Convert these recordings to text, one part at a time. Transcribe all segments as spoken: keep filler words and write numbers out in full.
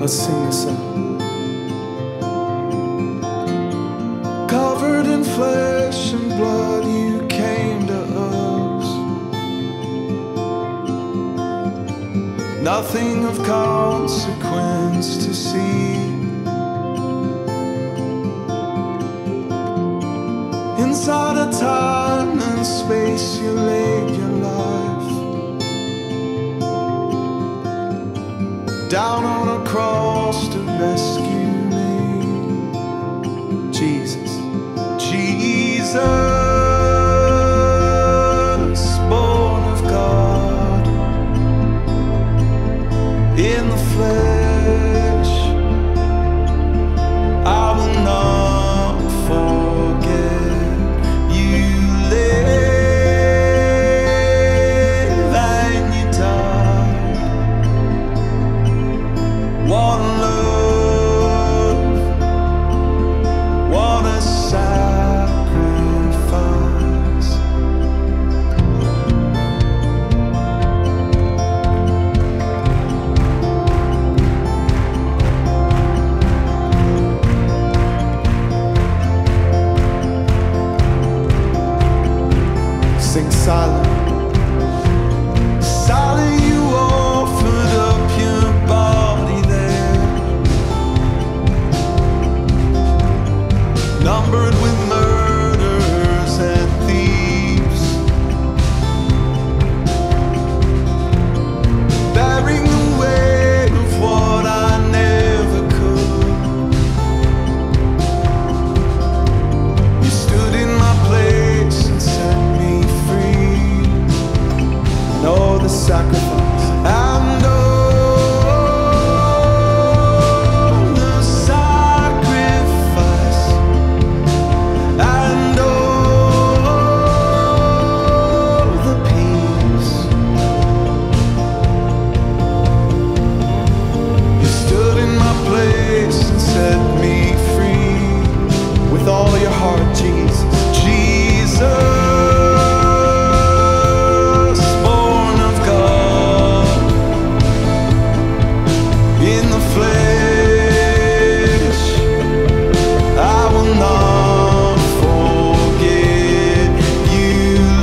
Let's sing this out. Covered in flesh and blood, you came to us. Nothing of consequence to see. Inside of time and space, you laid your life down on a cross to rescue me. Jesus, Jesus, born of God in the flesh, I will not forget you live and you died. What a love, what a sacrifice. Sing silent. Silent, you offered up your body there, numbered with murderers and thieves, bearing the weight of what I never could. You stood in my place and set me free. And oh, the sacrifice. And oh, the sacrifice. And oh, the peace. You stood in my place and set me free. With all your heart, Jesus, Jesus, born of God in the flesh, I will not forget you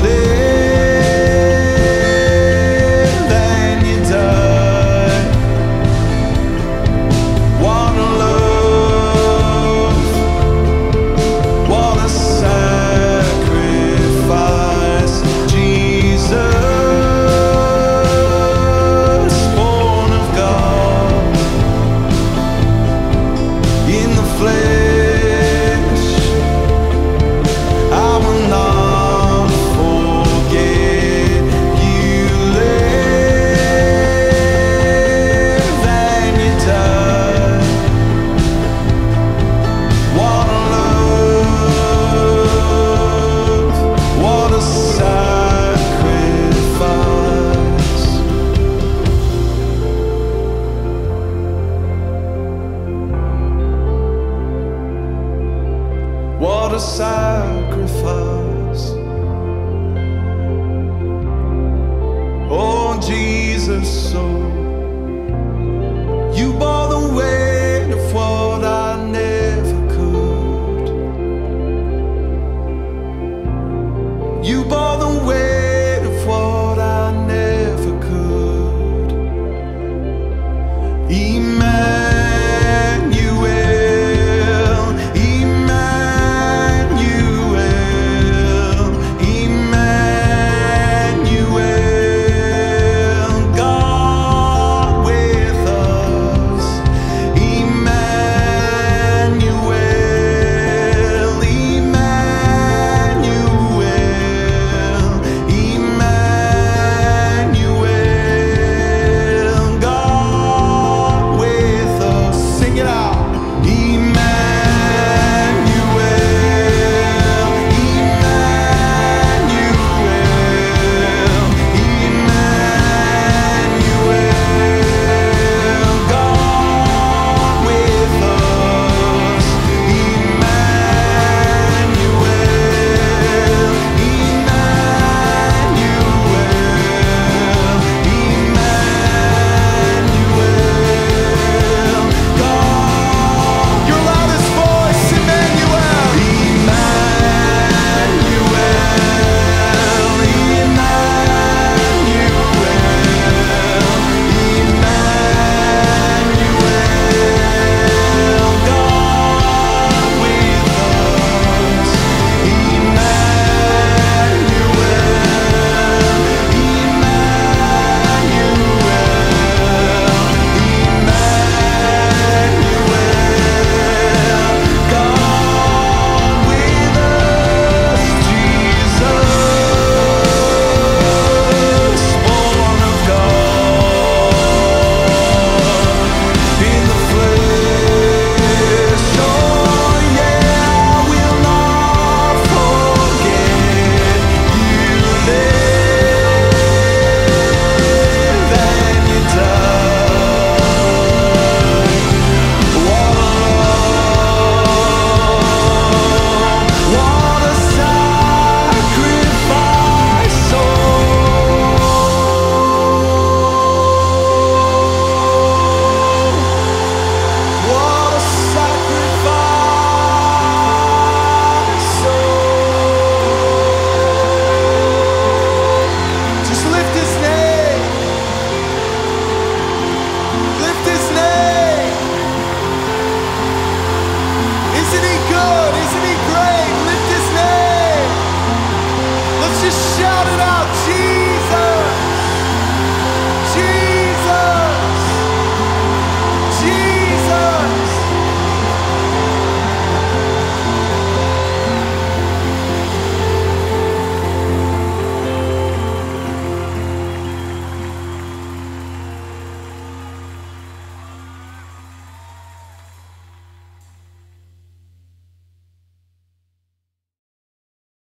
live and you died. What a love, what a sacrifice. Jesus, born of God in the flesh, I will not forget you live and you died. What a love, what a sacrifice. What a sacrifice. Oh, Jesus, so